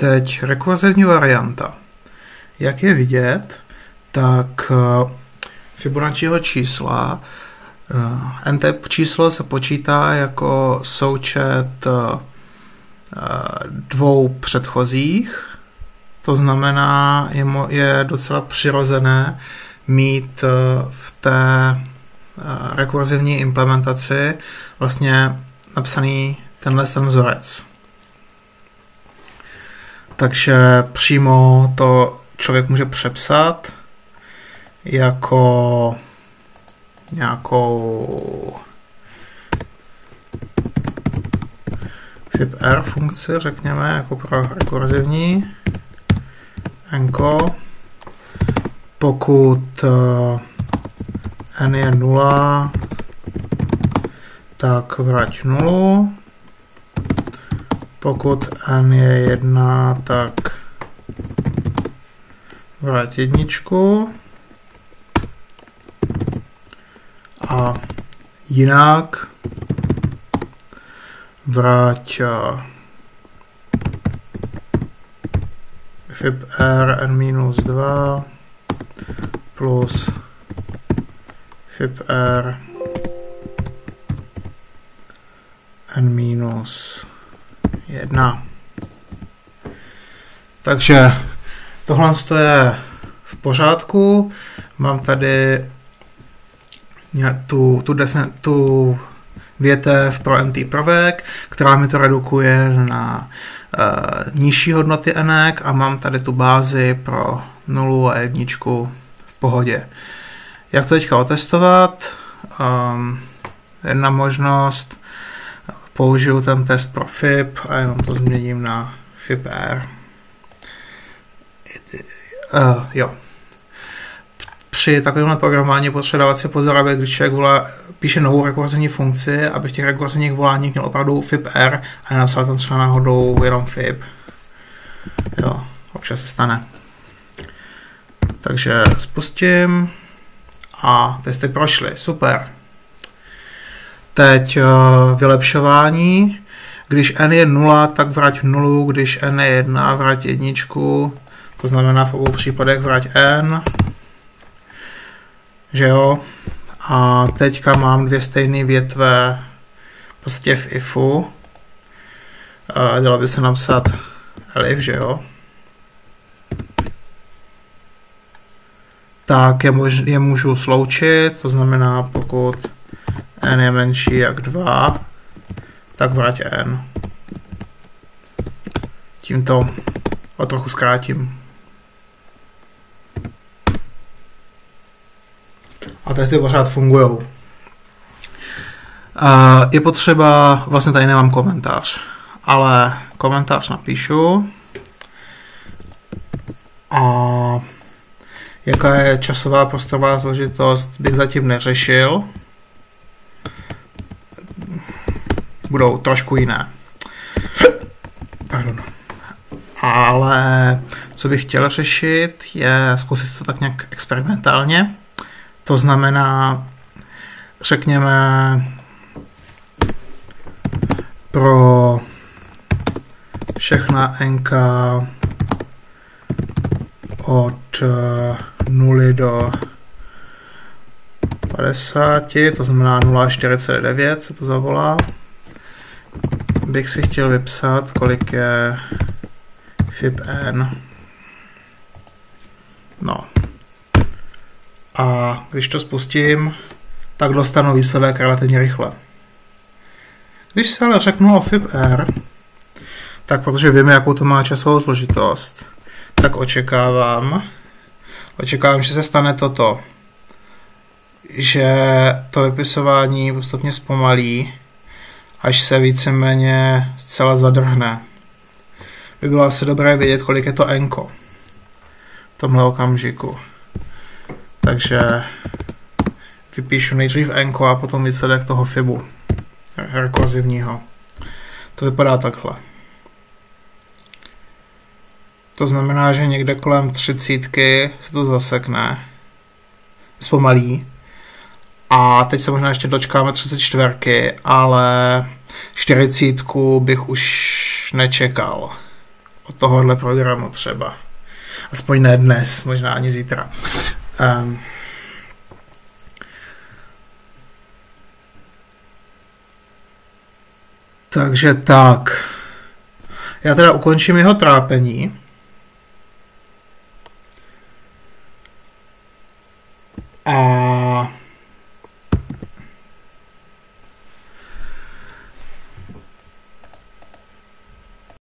Teď rekurzivní varianta. Jak je vidět, tak Fibonacciho čísla, nth číslo se počítá jako součet dvou předchozích, to znamená, je docela přirozené mít v té rekurzivní implementaci vlastně napsaný tenhle ten vzorec. Takže přímo to člověk může přepsat jako nějakou fib_r funkci, řekněme, jako pro rekurzivní enko. Pokud n je 0, tak vrať 0. Pokud n je 1, tak vrať 1. A jinak vrať fib_r n-2 plus fib_r n-1. Takže tohle je v pořádku. Mám tady tu větev pro nt prvek, která mi to redukuje na nižší hodnoty n a mám tady tu bázi pro 0 a 1 v pohodě. Jak to teďka otestovat? Jedna možnost, použiju ten test pro fib a jenom to změním na fib_r. Při takovémhle programování potřeba dávat si pozor, aby když člověk píše novou rekurzivní funkci, aby v těch rekurzivních voláních měl opravdu fib_r a nenapsal tam třeba náhodou jenom fib. Jo, občas se stane. Takže spustím a testy prošly, super. Teď vylepšování. Když n je 0, tak vrať 0, když n je 1, vrať 1. To znamená v obou případech vrať n. Že jo? A teďka mám dvě stejné větve v podstatě v ifu. Dalo by se napsat elif, že jo? Tak je můžu sloučit, to znamená pokud n je menší jak 2, tak vrať n. Tímto o trochu zkrátím. A testy pořád fungují. Je potřeba, vlastně tady nemám komentář, ale komentář napíšu. A jaká je časová prostorová složitost, bych zatím neřešil. Budou trošku jiné. Pardon. Ale co bych chtěl řešit, je zkusit to tak nějak experimentálně. To znamená, řekněme, pro všechna nk od 0 do 50, to znamená 0,49 se to zavolá, bych si chtěl vypsat, kolik je fib_n. No. A když to spustím, tak dostanu výsledek relativně rychle. Když se ale řeknu o fib_r, tak protože víme, jakou to má časovou složitost, tak očekávám, že se stane toto, že to vypisování postupně zpomalí, až se víceméně zcela zadrhne. By bylo asi dobré vědět, kolik je to enko v tomhle okamžiku. Takže vypíšu nejdřív enko a potom výsledek toho fibu rekurzivního. To vypadá takhle. To znamená, že někde kolem 30 se to zasekne, zpomalí. A teď se možná ještě dočkáme 34, ale 40 bych už nečekal. od tohohle programu třeba. Aspoň ne dnes, možná ani zítra. Takže tak. Já teda ukončím jeho trápení. A